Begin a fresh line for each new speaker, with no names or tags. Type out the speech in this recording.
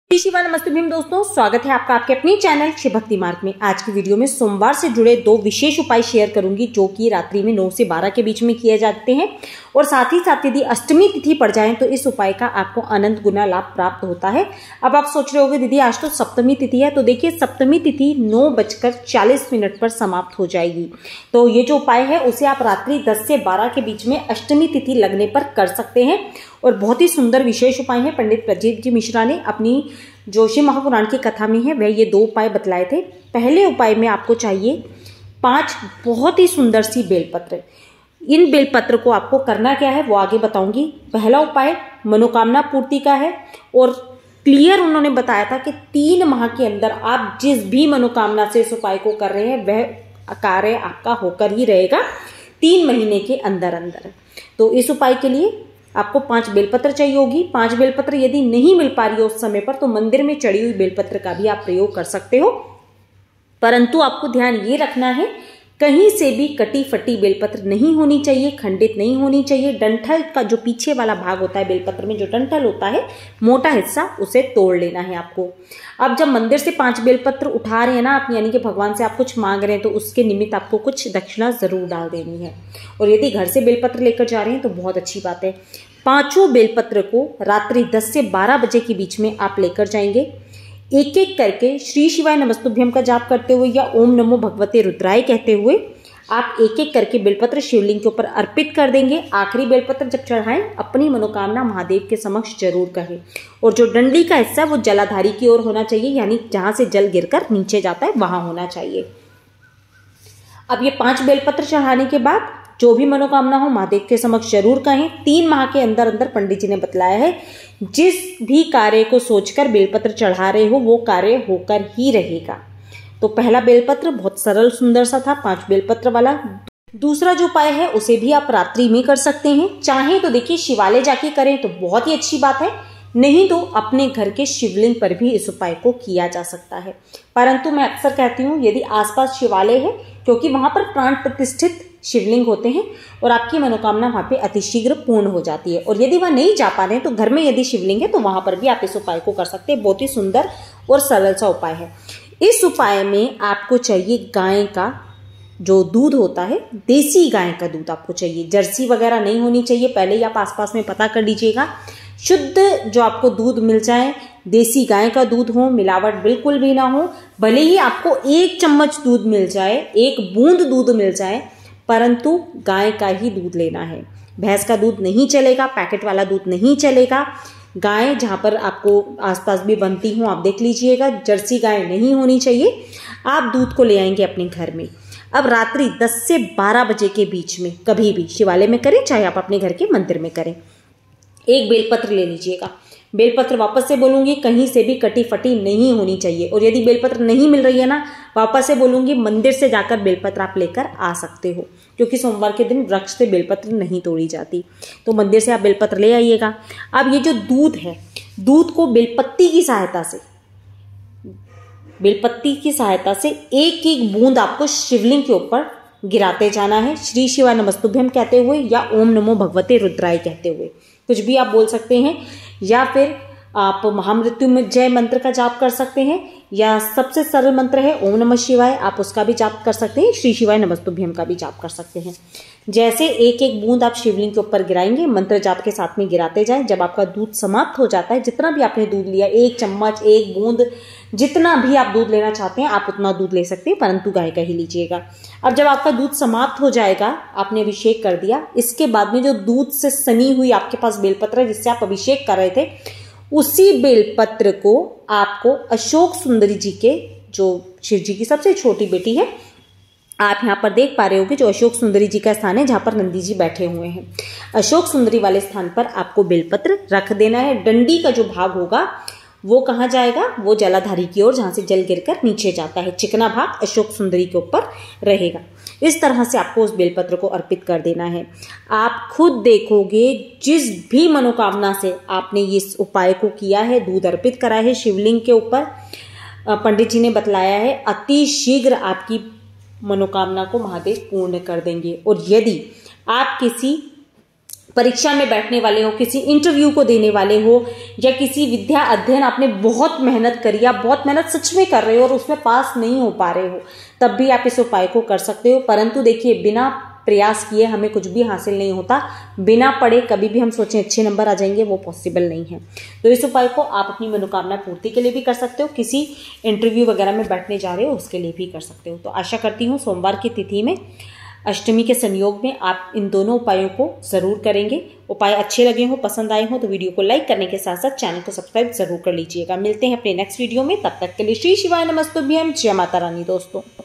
शिवा नमस्ते भीम दोस्तों, स्वागत है आपका आपके अपनी चैनल शिव भक्ति मार्ग में। आज की वीडियो में सोमवार से जुड़े दो विशेष उपाय शेयर करूंगी जो कि रात्रि में 9 से 12 के बीच में किए जाते हैं और साथ ही साथ यदि अष्टमी तिथि पड़ जाए तो इस उपाय का आपको अनंत गुना लाभ प्राप्त होता है। अब आप सोच रहे होंगे दीदी आज तो सप्तमी तिथि है, तो देखिए सप्तमी तिथि 9:40 पर समाप्त हो जाएगी। तो ये जो उपाय है उसे आप रात्रि 10 से 12 के बीच में अष्टमी तिथि लगने पर कर सकते हैं और बहुत ही सुंदर विशेष उपाय है। पंडित प्रदीप जी मिश्रा ने अपनी जो शिव महापुराण की कथा में है वह ये दो उपाय बतलाए थे। पहले उपाय में आपको चाहिए 5 बहुत ही सुंदर सी बेलपत्र। इन बेलपत्र को आपको करना क्या है वो आगे बताऊंगी। पहला उपाय मनोकामना पूर्ति का है और क्लियर उन्होंने बताया था कि 3 माह के अंदर आप जिस भी मनोकामना से इस उपाय को कर रहे हैं वह कार्य आपका होकर ही रहेगा 3 महीने के अंदर अंदर। तो इस उपाय के लिए आपको 5 बेलपत्र चाहिए होगी। 5 बेलपत्र यदि नहीं मिल पा रही है उस समय पर तो मंदिर में चढ़ी हुई बेलपत्र का भी आप प्रयोग कर सकते हो, परंतु आपको ध्यान ये रखना है कहीं से भी कटी फटी बेलपत्र नहीं होनी चाहिए, खंडित नहीं होनी चाहिए। डंठल का जो पीछे वाला भाग होता है बेलपत्र में, जो डंठल होता है मोटा हिस्सा, उसे तोड़ लेना है आपको। अब जब मंदिर से 5 बेलपत्र उठा रहे हैं ना आप, यानी कि भगवान से आप कुछ मांग रहे हैं, तो उसके निमित्त आपको कुछ दक्षिणा जरूर डाल देनी है। और यदि घर से बेलपत्र लेकर जा रहे हैं तो बहुत अच्छी बात है। 5 बेलपत्र को रात्रि 10 से 12 बजे के बीच में आप लेकर जाएंगे। एक एक करके श्री शिवाय नमस्तुभ्यम का जाप करते हुए या ओम नमो भगवते रुद्राय कहते हुए आप एक एक करके बेलपत्र शिवलिंग के ऊपर अर्पित कर देंगे। आखिरी बेलपत्र जब चढ़ाएं अपनी मनोकामना महादेव के समक्ष जरूर कहें और जो डंडी का हिस्सा वो जलाधारी की ओर होना चाहिए, यानी जहां से जल गिरकर नीचे जाता है वहां होना चाहिए। अब ये 5 बेलपत्र चढ़ाने के बाद जो भी मनोकामना हो महादेव के समक्ष जरूर कहें। 3 माह के अंदर अंदर पंडित जी ने बतलाया है जिस भी कार्य को सोचकर बेलपत्र चढ़ा रहे हो वो कार्य होकर ही रहेगा। तो पहला बेलपत्र बहुत सरल सुंदर सा था, 5 बेलपत्र वाला। दूसरा जो उपाय है उसे भी आप रात्रि में कर सकते हैं। चाहे तो देखिए शिवालय जाके करें तो बहुत ही अच्छी बात है, नहीं तो अपने घर के शिवलिंग पर भी इस उपाय को किया जा सकता है। परंतु मैं अक्सर कहती हूँ यदि आसपास शिवालय है, क्योंकि वहां पर प्राण प्रतिष्ठित शिवलिंग होते हैं और आपकी मनोकामना वहां पे अतिशीघ्र पूर्ण हो जाती है। और यदि वहां नहीं जा पा रहे हैं तो घर में यदि शिवलिंग है तो वहां पर भी आप इस उपाय को कर सकते हैं। बहुत ही सुंदर और सरल सा उपाय है। इस उपाय में आपको चाहिए गाय का जो दूध होता है, देसी गाय का दूध आपको चाहिए, जर्सी वगैरह नहीं होनी चाहिए। पहले ही आप आसपास में पता कर लीजिएगा। शुद्ध जो आपको दूध मिल जाए, देसी गाय का दूध हो, मिलावट बिल्कुल भी ना हो। भले ही आपको 1 चम्मच दूध मिल जाए, 1 बूंद दूध मिल जाए, परंतु गाय का ही दूध लेना है। भैंस का दूध नहीं चलेगा, पैकेट वाला दूध नहीं चलेगा। गाय जहां पर आपको आसपास भी बनती हो आप देख लीजिएगा, जर्सी गाय नहीं होनी चाहिए। आप दूध को ले आएंगे अपने घर में। अब रात्रि 10 से 12 बजे के बीच में कभी भी शिवालय में करें चाहे आप अपने घर के मंदिर में करें, 1 बेलपत्र ले लीजिएगा। बेलपत्र वापस से बोलूंगी कहीं से भी कटी फटी नहीं होनी चाहिए। और यदि बेलपत्र नहीं मिल रही है ना, वापस से बोलूंगी मंदिर से जाकर बेलपत्र आप लेकर आ सकते हो, क्योंकि सोमवार के दिन वृक्ष से बेलपत्र नहीं तोड़ी जाती। तो मंदिर से आप बेलपत्र ले आइएगा। अब ये जो दूध है, दूध को बेलपत्ती की सहायता से एक एक बूंद आपको शिवलिंग के ऊपर गिराते जाना है। श्री शिवाय नमस्तुभ्यम कहते हुए या ओम नमो भगवते रुद्राय कहते हुए, कुछ भी आप बोल सकते हैं, या फिर आप महामृत्युंजय मंत्र का जाप कर सकते हैं, या सबसे सरल मंत्र है ओम नमः शिवाय, आप उसका भी जाप कर सकते हैं। श्री शिवाय नमस्तुभ्यम का भी जाप कर सकते हैं। जैसे एक एक बूंद आप शिवलिंग के ऊपर गिराएंगे, मंत्र जाप के साथ में गिराते जाएं। जब आपका दूध समाप्त हो जाता है, जितना भी आपने दूध लिया, 1 चम्मच 1 बूंद, जितना भी आप दूध लेना चाहते हैं आप उतना दूध ले सकते हैं, परंतु गाय का ही लीजिएगा। अब जब आपका दूध समाप्त हो जाएगा, आपने अभिषेक कर दिया, इसके बाद में जो दूध से सनी हुई आपके पास बेलपत्र है जिससे आप अभिषेक कर रहे थे, उसी बेलपत्र को आपको अशोक सुंदरी जी के, जो शिव जी की सबसे छोटी बेटी है, आप यहाँ पर देख पा रहे होगे जो अशोक सुंदरी जी का स्थान है जहां पर नंदी जी बैठे हुए हैं, अशोक सुंदरी वाले स्थान पर आपको बेलपत्र रख देना है। डंडी का जो भाग होगा वो कहाँ जाएगा, वो जलाधारी की ओर, जहां से जल गिरकर नीचे जाता है। चिकना भाग अशोक सुंदरी के ऊपर रहेगा। इस तरह से आपको उस बेलपत्र को अर्पित कर देना है। आप खुद देखोगे जिस भी मनोकामना से आपने इस उपाय को किया है, दूध अर्पित करा है शिवलिंग के ऊपर, पंडित जी ने बतलाया है अति शीघ्र आपकी मनोकामना को महादेव पूर्ण कर देंगे। और यदि आप किसी परीक्षा में बैठने वाले हो, किसी इंटरव्यू को देने वाले हो, या किसी विद्या अध्ययन आपने बहुत मेहनत करी, आप बहुत मेहनत सच में कर रहे हो और उसमें पास नहीं हो पा रहे हो, तब भी आप इस उपाय को कर सकते हो। परंतु देखिए, बिना प्रयास किए हमें कुछ भी हासिल नहीं होता। बिना पढ़े कभी भी हम सोचें अच्छे नंबर आ जाएंगे, वो पॉसिबल नहीं है। तो इस उपाय को आप अपनी मनोकामना पूर्ति के लिए भी कर सकते हो, किसी इंटरव्यू वगैरह में बैठने जा रहे हो उसके लिए भी कर सकते हो। तो आशा करती हूँ सोमवार की तिथि में अष्टमी के संयोग में आप इन दोनों उपायों को जरूर करेंगे। उपाय अच्छे लगे हो, पसंद आए हो तो वीडियो को लाइक करने के साथ साथ चैनल को सब्सक्राइब जरूर कर लीजिएगा। मिलते हैं अपने नेक्स्ट वीडियो में, तब तक के लिए श्री शिवाय नमस्तुभ्यं, जय माता रानी दोस्तों।